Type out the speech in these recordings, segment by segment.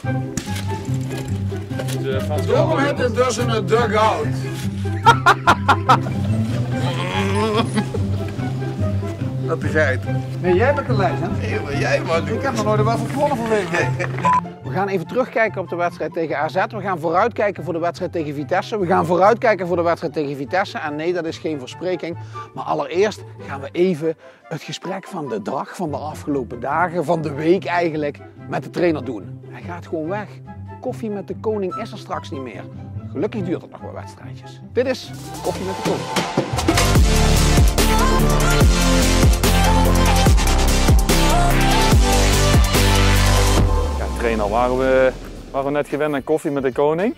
Waarom heet het dus een dugout? Dat de geit. Nee, jij bent de legend. Nee, maar jij man. Ik heb nog nooit een wedstrijd gewonnen van Wegenlo. We gaan even terugkijken op de wedstrijd tegen AZ. We gaan vooruitkijken voor de wedstrijd tegen Vitesse. We gaan vooruitkijken voor de wedstrijd tegen Vitesse. En nee, dat is geen verspreking. Maar allereerst gaan we even het gesprek van de dag, van de afgelopen dagen, van de week eigenlijk, met de trainer doen. Hij gaat gewoon weg. Koffie met de koning is er straks niet meer. Gelukkig duurt het nog wel wedstrijdjes. Dit is Koffie met de koning. Trainer, waren we net gewend aan koffie met de koning?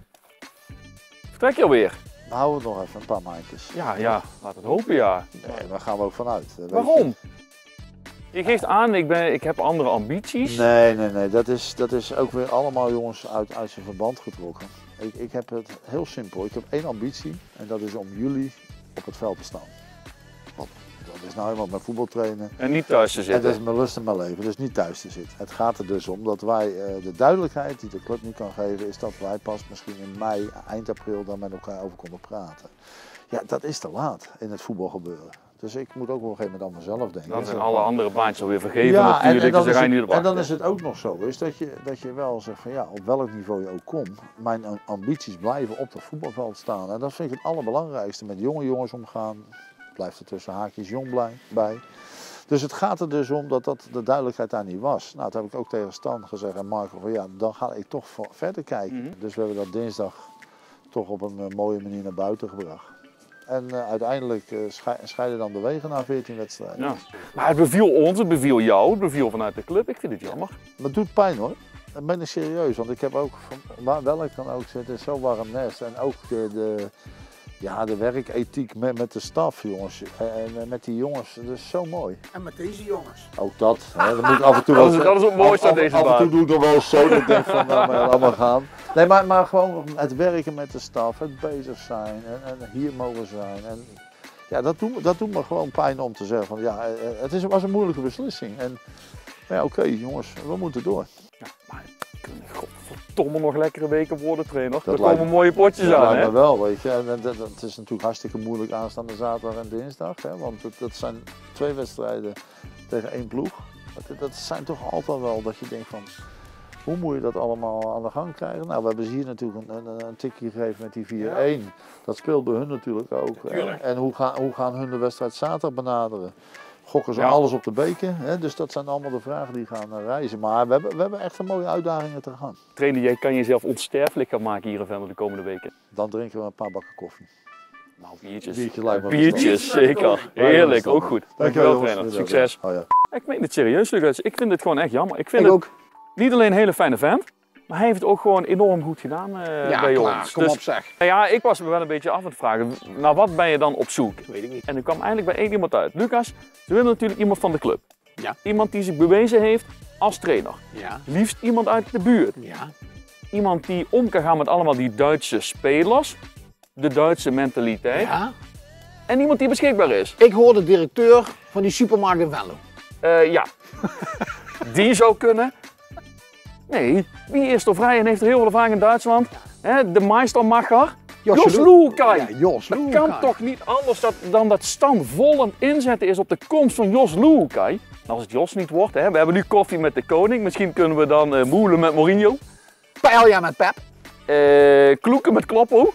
Vertrek je alweer? Dan houden we nog even een paar maandjes. Ja, laat het hopen, ja. Nee, daar gaan we ook vanuit. Waarom? Je geeft aan, ik heb andere ambities. Nee. Dat is ook weer allemaal jongens uit zijn verband getrokken. Ik heb het heel simpel. Ik heb één ambitie en dat is om jullie op het veld te staan. Want dat is nou helemaal mijn voetbal trainen. En niet thuis te zitten. En dat is mijn lust en mijn leven, dus niet thuis te zitten. Het gaat er dus om dat wij de duidelijkheid die de club nu kan geven, is dat wij pas misschien in mei, eind april daar met elkaar over konden praten. Ja, dat is te laat in het voetbal gebeuren. Dus ik moet ook op een gegeven moment aan mezelf denken. Dan zijn alle andere baantjes alweer vergeven natuurlijk. En dan is het ook nog zo is dat je wel zegt van ja, op welk niveau je ook komt. Mijn ambities blijven op dat voetbalveld staan. En dat vind ik het allerbelangrijkste. Met jonge jongens omgaan. Blijft er tussen haakjes jong bij. Dus het gaat er dus om dat de duidelijkheid daar niet was. Nou, dat heb ik ook tegen Stan gezegd en Marco van ja, dan ga ik toch verder kijken. Dus we hebben dat dinsdag toch op een mooie manier naar buiten gebracht. En uiteindelijk scheiden dan de wegen na 14 wedstrijden. Ja. Maar het beviel ons, het beviel jou, het beviel vanuit de club. Ik vind het jammer. Maar het doet pijn hoor. Dat ben ik serieus, want ik heb ook, waar welk dan ook zit, is zo warm nest. En ook de werkethiek met de staf, jongens. En met die jongens, dat is zo mooi. En met deze jongens. Ook dat. Hè, dat moet af en toe wel. Dat is het mooiste aan deze baan. Af en toe doe ik nog wel eens zo dat ik denk van, nou, laat maar gaan. Nee, maar gewoon het werken met de staf, het bezig zijn en hier mogen zijn. En ja, dat doet me gewoon pijn om te zeggen van, ja, was een moeilijke beslissing. En ja, oké, jongens, we moeten door. Ja, maar godverdomme nog lekkere weken worden, trainer. Er lijkt komen mooie potjes aan, hè? Ja, wel, weet je. En het is natuurlijk hartstikke moeilijk aanstaande zaterdag en dinsdag. Hè? Want dat zijn 2 wedstrijden tegen 1 ploeg. Dat zijn toch altijd wel dat je denkt van, hoe moet je dat allemaal aan de gang krijgen? Nou, we hebben ze hier natuurlijk een tikje gegeven met die 4-1. Dat speelt bij hun natuurlijk ook. En hoe gaan hun de wedstrijd zaterdag benaderen? Gokken ze alles op de beker, hè? Dus dat zijn allemaal de vragen die gaan reizen. Maar we hebben echt een mooie uitdagingen te gaan. Trainer, jij kan jezelf onsterfelijk gaan maken hier in Venlo de komende weken. Dan drinken we een paar bakken koffie. Nou, biertjes. Biertjes, zeker. Heerlijk, ook goed. Dankjewel trainer. Succes. Oh, ja. Ik meen het serieus, Lucas. Ik vind het gewoon echt jammer. Ik vind het ook niet alleen een hele fijne vent, maar hij heeft het ook gewoon enorm goed gedaan bij ons. Kom op zeg. Ja, ik was me wel een beetje af aan het vragen, naar wat ben je dan op zoek? Weet ik niet. En er kwam eigenlijk bij één iemand uit. Lucas, ze willen natuurlijk iemand van de club. Ja. Iemand die zich bewezen heeft als trainer. Ja. Liefst iemand uit de buurt. Ja. Iemand die om kan gaan met allemaal die Duitse spelers. De Duitse mentaliteit. Ja. En iemand die beschikbaar is. Ik hoor de directeur van die supermarkt in Venlo. Ja. Die zou kunnen. Nee, wie is er vrij en heeft er heel veel ervaring in Duitsland? De Meistermacher. Jos Luhukay. Ja, Jos Luhukay. Het kan toch niet anders dan dat Stan vol aan het inzetten is op de komst van Jos Luhukay. En als het Jos niet wordt, we hebben nu koffie met de koning. Misschien kunnen we dan moelen met Mourinho. Paella met Pep. Kloeken met Kloppo.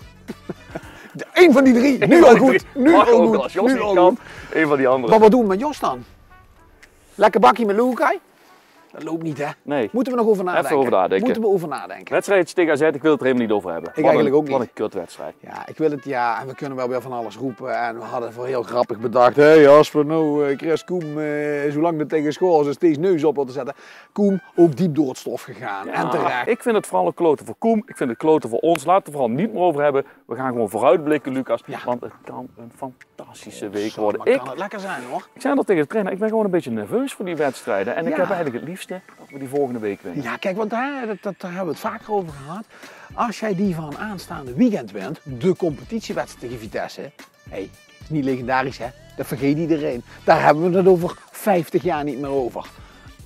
Eén van die 3. Nu al goed. Nu al goed. Als Jos niet kan, een van die anderen. Wat doen we met Jos dan? Lekker bakje met Luhukay? Dat loopt niet, hè? Nee. Moeten we nog over nadenken? Even over nadenken. Moeten we over nadenken. Wedstrijdje tegen AZ, ik wil het er helemaal niet over hebben. Eigenlijk ook niet. Wat een kutwedstrijd. Ja, ik wil het, ja, en we kunnen wel weer van alles roepen. En we hadden voor heel grappig bedacht. Hé, als we nou Chris Koem, zolang de tegen school is, steeds neus op willen zetten. Koem ook diep door het stof gegaan. Ja, en terecht. Ik vind het vooral een kloten voor Koem. Ik vind het kloten voor ons. Laten we het vooral niet meer over hebben. We gaan gewoon vooruitblikken, Lucas. Ja. Want het kan een fantastische week worden. Kan het lekker zijn, hoor. Ik zei dat tegen de trainer. Ik ben gewoon een beetje nerveus voor die wedstrijden. En ik heb eigenlijk het liefste dat we die volgende week winnen. Ja, kijk, want daar hebben we het vaker over gehad. Als jij die van aanstaande weekend wint, de competitiewedstrijd tegen Vitesse. Hé, is niet legendarisch, hè? Dat vergeet iedereen. Daar hebben we het over 50 jaar niet meer over.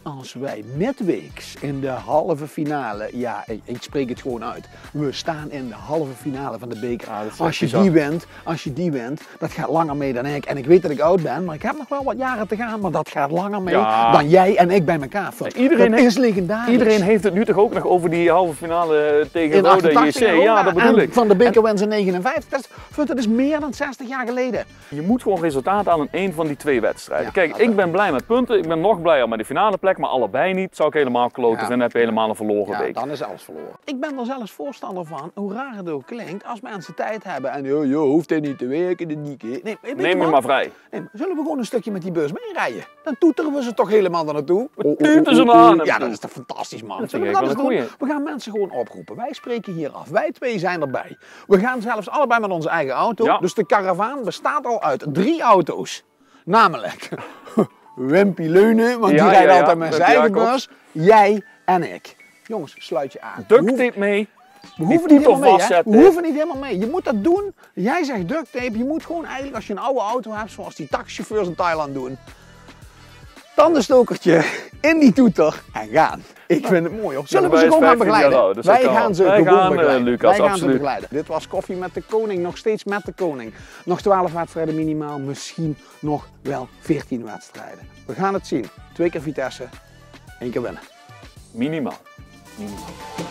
als wij midweeks in de halve finale, ja, ik spreek het gewoon uit. We staan in de halve finale van de beker. Als je die wint, dat gaat langer mee dan ik. En ik weet dat ik oud ben, maar ik heb nog wel wat jaren te gaan. Maar dat gaat langer mee dan jij en ik bij elkaar. Iedereen is legendarisch. Iedereen heeft het nu toch ook nog over die halve finale tegen Roda JC. Ja, dat bedoel ik. Van de bekerwinst in 59, dat is meer dan 60 jaar geleden. Je moet gewoon resultaat aan in één van die twee wedstrijden. Ja, kijk, ik ben blij met punten. Ik ben nog blijer met de finale plek, maar allebei niet. Zou ik helemaal kloten vinden, heb je helemaal een verloren week. Dan is alles verloren. Ik ben er zelfs voorstander van, hoe raar het ook klinkt, als mensen tijd hebben en je hoeft er niet te werken, Neem je maar vrij. Nee, zullen we gewoon een stukje met die bus meerijden? Dan toeteren we ze toch helemaal daar naartoe. Tuuten ze maar aan. Ja, dat is toch fantastisch, man. Zullen we dat eens doen? We gaan mensen gewoon oproepen. Wij spreken hier af. Wij twee zijn erbij. We gaan zelfs allebei met onze eigen auto. Ja. Dus de karavaan bestaat al uit 3 auto's. Namelijk Wimpy Leunen, want die rijdt altijd met zijn eigen bus. Jij en ik. Jongens, sluit je aan. Duct tape mee. We hoeven niet helemaal mee, hè? We hoeven niet helemaal mee. Je moet dat doen. Jij zegt duct tape. Je moet gewoon eigenlijk, als je een oude auto hebt, zoals die taxichauffeurs in Thailand doen, tandenstokertje in die toeter en gaan. Ik vind het mooi, hoor. Zullen we ze gewoon gaan begeleiden? Dus wij gaan ze gewoon begeleiden. Lucas, wij gaan ze begeleiden. Dit was Koffie met de Koning, nog steeds met de Koning. Nog 12 wedstrijden minimaal, misschien nog wel 14 wedstrijden. We gaan het zien. 2 keer Vitesse, 1 keer winnen. Minimaal.